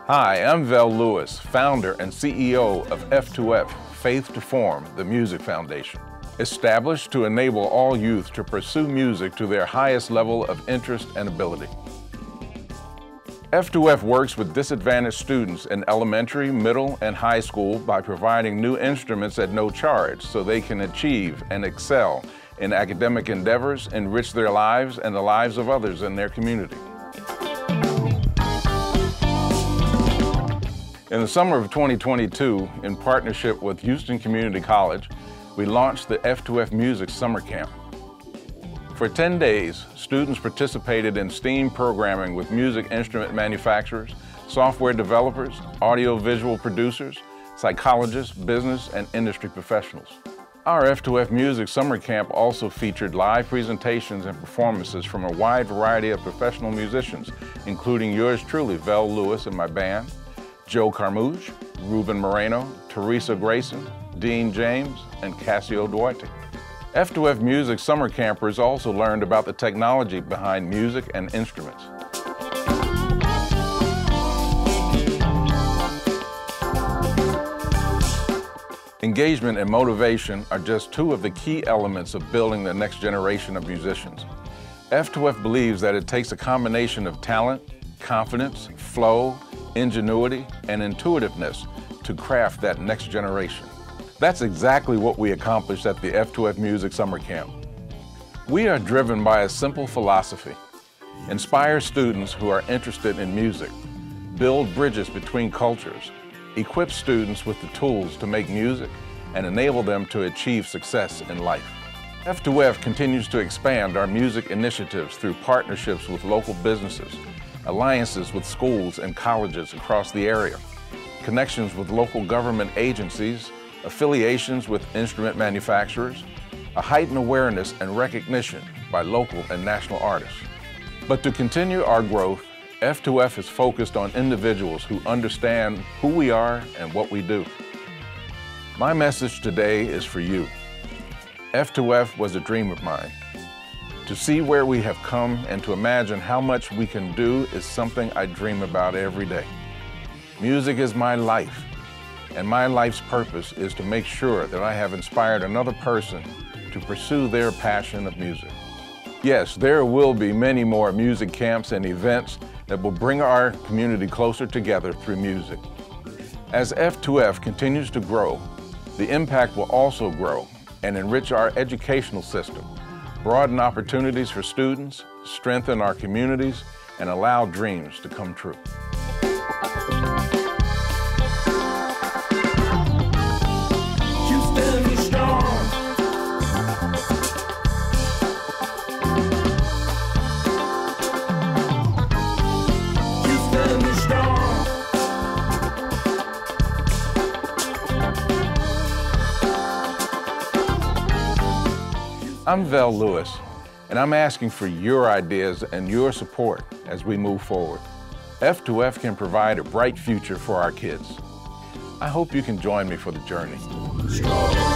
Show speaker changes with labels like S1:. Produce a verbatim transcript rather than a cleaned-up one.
S1: Hi, I'm Vel Lewis, founder and C E O of F two F, Faith to Form, the Music Foundation. Established to enable all youth to pursue music to their highest level of interest and ability. F two F works with disadvantaged students in elementary, middle, and high school by providing new instruments at no charge so they can achieve and excel in academic endeavors, enrich their lives and the lives of others in their community. In the summer of twenty twenty-two, in partnership with Houston Community College, we launched the F two F Music Summer Camp. For ten days, students participated in STEAM programming with music instrument manufacturers, software developers, audio-visual producers, psychologists, business, and industry professionals. Our F two F Music Summer Camp also featured live presentations and performances from a wide variety of professional musicians, including yours truly, Vel Lewis and my band, Joe Carmouche, Ruben Moreno, Teresa Grayson, Dean James, and Cassio Duarte. F two F Music Summer Campers also learned about the technology behind music and instruments. Engagement and motivation are just two of the key elements of building the next generation of musicians. F two F believes that it takes a combination of talent, confidence, flow, ingenuity, and intuitiveness to craft that next generation. That's exactly what we accomplished at the F two F Music Summer Camp. We are driven by a simple philosophy: inspire students who are interested in music, build bridges between cultures, equip students with the tools to make music, and enable them to achieve success in life. F two F continues to expand our music initiatives through partnerships with local businesses, alliances with schools and colleges across the area, connections with local government agencies, affiliations with instrument manufacturers, a heightened awareness and recognition by local and national artists. But to continue our growth, F two F is focused on individuals who understand who we are and what we do. My message today is for you. F two F was a dream of mine. To see where we have come and to imagine how much we can do is something I dream about every day. Music is my life, and my life's purpose is to make sure that I have inspired another person to pursue their passion of music. Yes, there will be many more music camps and events that will bring our community closer together through music. As F two F continues to grow, the impact will also grow and enrich our educational system, broaden opportunities for students, strengthen our communities, and allow dreams to come true.
S2: Houston is strong. Houston is strong.
S1: I'm Vel Lewis, and I'm asking for your ideas and your support as we move forward. F two F can provide a bright future for our kids. I hope you can join me for the journey.
S2: Strong.